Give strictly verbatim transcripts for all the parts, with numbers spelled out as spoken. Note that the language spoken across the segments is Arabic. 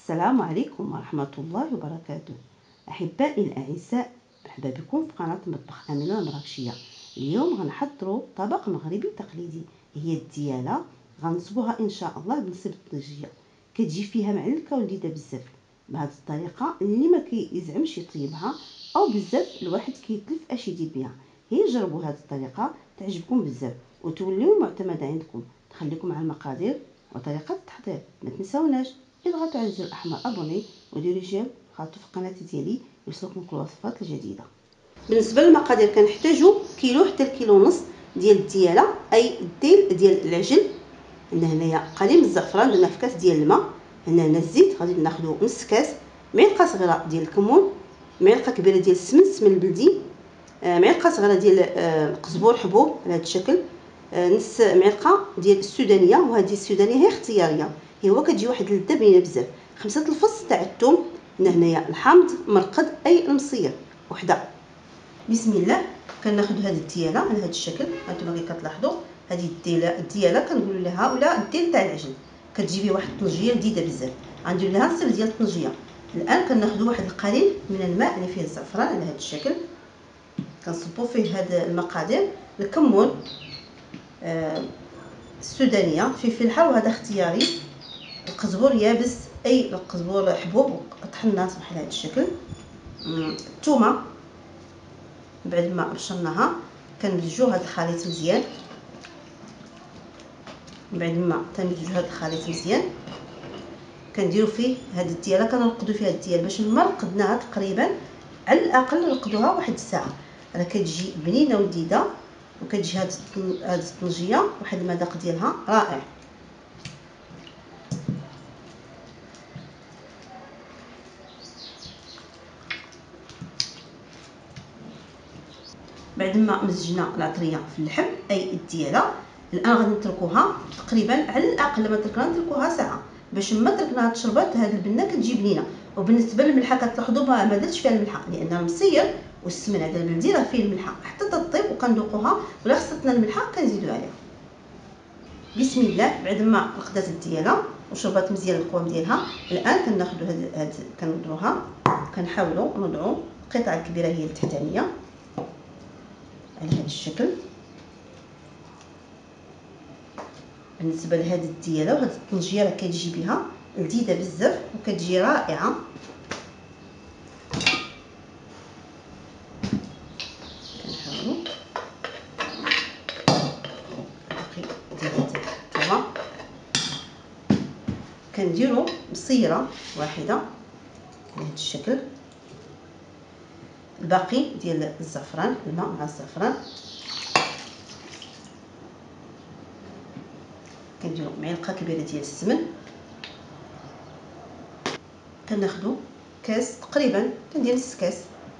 السلام عليكم ورحمة الله وبركاته. أحبائي الأعزاء، مرحبا بكم في قناة مطبخ أمينة المراكشية. اليوم غنحضروا طبق مغربي تقليدي، هي الديالة. غنصبوها إن شاء الله بنصيب الطنجية، كتجي فيها معلكة ولذيذة بزاف بهذه الطريقة. اللي ما كيزعمش يطيبها أو بزاف الواحد كيتلف اش يدير بها، هي جربوا هذه الطريقة تعجبكم بزاف وتوليو معتمدة عندكم. تخليكم على المقادير وطريقة التحضير. ما تنساوناش اضغطوا على الزر الاحمر ابوني وديروا جيم خاطر في القناه ديالي يوصلكم كل الوصفات الجديده. بالنسبه للمقادير كنحتاجوا كيلو حتى الكيلو ونص ديال الدياله، اي الديل ديال العجل. عندنا هنايا قليل من الزعفران، درنا في كاس ديال الماء. هنا الزيت غادي ناخذوا نص كاس، معلقه صغيره ديال الكمون، معلقه كبيره ديال السمن السمن البلدي، معلقه صغيره ديال القزبور حبوب على هذا الشكل، نص معلقه ديال السودانيه، وهذه السودانيه هي اختياريه، هي هو كتجي واحد اللذه بنينه بزاف. خمسه الفص تاع الثوم، هنايا الحامض مرقد اي المصير وحده. بسم الله. كناخذ هذه الدياله على هذا الشكل، هانتوما كي كتلاحظوا هذه الدياله الدياله كنقولوا لها ولا الديل تاع العجل، كتجي فيه واحد الطنجيه لذيذه بزاف. غندير لها الصفر ديال الطنجيه. الان كناخذ واحد القليل من الماء اللي فيه الزعفران على هذا الشكل، كنصبوا فيه هذه المقادير: الكمون، آه السودانيه، فلفل حار وهذا اختياري، القزبور يابس اي القزبور حبوب طحناه صباح على هذا الشكل، الثومه بعد ما بشرناها كنمزجوا هذا الخليط مزيان. بعد ما تنمزجوا هذا الخليط مزيان كنديروا فيه هذه الدياله، كنرقدوا فيها الديال باش ما رقدناها تقريبا على الاقل نرقدوها واحد الساعه، راه كتجي بنينه ولذيذه وكتجي هذه هذه الطنجيه واحد المذاق ديالها رائع. بعد ما مزجنا العطريه في اللحم اي الدياله، الان غادي نتركوها تقريبا على الاقل لما تركناها نتركوها ساعه باش ما تركناها تشربات هذه البنه كتجي بنينه. وبالنسبه للملحه كتلاحظوا ما درتش فيها الملحه لان المصير والسمن هذا البلدي راه فيه الملحه حتى تطيب وكندوقوها، ولا خصتنا الملحه كنزيدوا عليها. بسم الله. بعد ما رقدات الدياله وشربات مزيان القوام ديالها، الان كناخذوا هاد هاد كنوضعوها، كنحاولوا نوضعوا القطعه الكبيره هي التحتانيه على هذا الشكل. بالنسبه لهذه الدياله وهذه الطنجيه راه كتجي بها لذيذه بزاف وكتجي رائعه. كنحاولوا الثومه كنديروا مصيره واحده على هذا الشكل، الباقي ديال الزعفران الماء مع الزعفران. كنديروا معلقه كبيره ديال السمن، كناخذوا كاس تقريبا كندير نص كاس،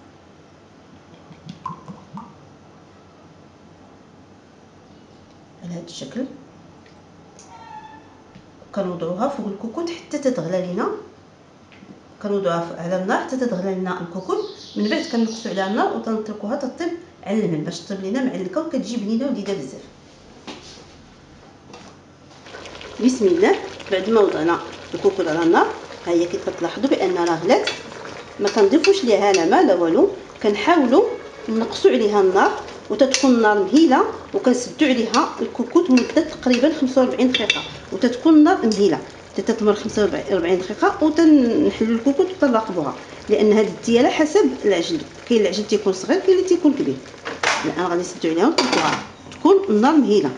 على هذا الشكل. كنوضعوها فوق الكوكوط حتى تتغلى لينا، كنوضعوها على النار حتى تتغلى لنا الكوكوط، من بعد كنقصوا عليها النار وتنتركوها تطيب على الماء باش تطيب لينا معلكه وكتجي بنينه ولذيذه بزاف. بسم الله. بعد ما وضعنا الكوكوط على النار، ها هي كي كتلاحظوا بان راه غلات، ما كنضيفوش ليها لا ماء لا والو، كنحاولوا نقصوا عليها النار وتتكون النار مهيله، وكنسدوا عليها الكوكوط مده تقريبا خمسة وأربعين دقيقه وتتكون النار مهيله حتى تتمر خمسة وأربعين دقيقه، وتنحلوا الكوكوط وتنراقبوها لان هذه الدياله حسب العجل، كاين العجل تيكون صغير كاين اللي تيكون كبير. الان غادي نسدوا عليها ونتركوها تكون النار مهيله.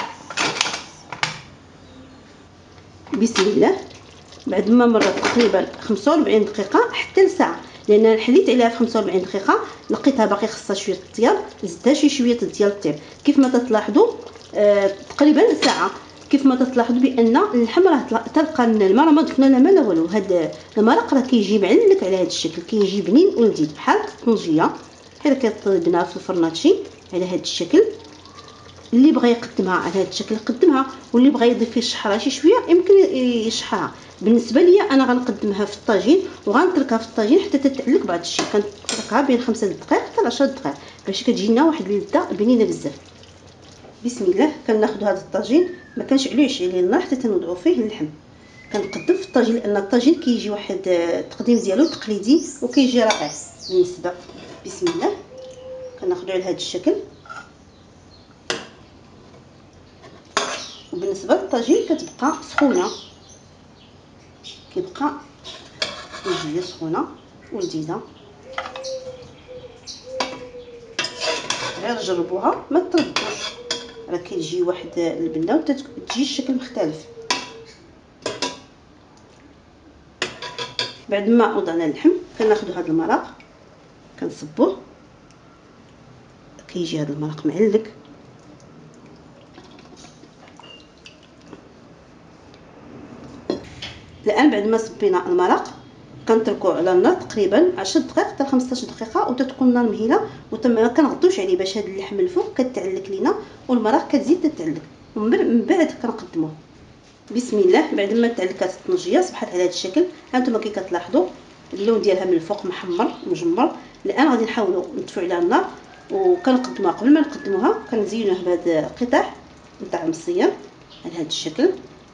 بسم الله. بعد ما مرت تقريبا خمسة وأربعين دقيقه حتى لساعه، لان حليت عليها في خمسة وأربعين دقيقه لقيتها باقي خصها شويه الطياب، زدتها شي شويه ديال الطياب. كيف ما تلاحظوا آه تقريبا ساعه. كيف ما تلاحظوا بان اللحم راه تلقى الماء ما ضفنا لا ماء لا والو، هذا المرق راه كيجي معلك على هذا الشكل، كيجي بنين ولذيذ بحال الطنجيه غير كطيبناها في الفرناتشي على هذا الشكل. اللي بغى يقدمها على هذا الشكل يقدمها، واللي بغى يضيف فيه الشحره شي شويه يمكن يشحرها. بالنسبه لي انا غنقدمها في الطاجين وغنتركها في الطاجين حتى تتعلق بعض الشيء، كنتركها بين خمسة دقائق حتى عشرة دقائق باش كتجي لنا واحد اللذه بنينه بزاف. بسم الله. كناخذ هذا الطاجين ما كنشعلوش عليه النار حتى تنوضعوا فيه اللحم. كنقدم في الطاجين لان الطاجين كيجي واحد التقديم ديالو تقليدي وكيجي رائع بالنسبه. بسم الله كناخذو على هذا الشكل. وبالنسبه للطاجين كتبقى سخونه، كيبقى كيجي سخونه ولذيذه. غير جربوها ما تردوش، راه كتجي واحد البنه وتجي الشكل مختلف. بعد ما وضعنا اللحم كناخذوا هذا المرق كنصبوه، كيجي هذا المرق معلق. الان بعد ما صبينا المرق كنتركوه على النار تقريبا عشر دقائق حتى خمسطاش دقيقه، وتتكون النار مهيله وما كنغطيوش عليه باش هذا اللحم الفوق كتعلك لينا والمرق كتزيد تتعلك. ومن بعد كنقدموه. بسم الله بعد ما تعلكات الطنجيه صبحت على هذا الشكل. هانتوما كي كتلاحظوا اللون ديالها من الفوق محمر مجمر. الان غادي نحاولوا نطفئوا على النار وكنقدموها. قبل ما نقدموها كنزينوها بهذا القطع نتاع مصير على هذا الشكل،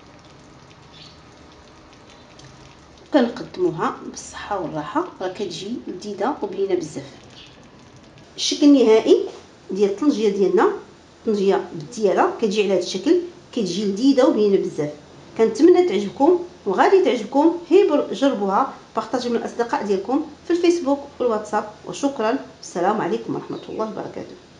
كنقدموها بالصحه والراحه. راه كتجي لذيذه وبنينه بزاف. الشكل النهائي ديال الطنجيه ديالنا، طنجيه بالدياله كتجي على هذا الشكل، كتجي لذيذه وبنينه بزاف. كنتمنى تعجبكم وغادي تعجبكم. هي جربوها، بارطاجيو مع الاصدقاء ديالكم في الفيسبوك والواتساب. وشكرا، السلام عليكم ورحمه الله وبركاته.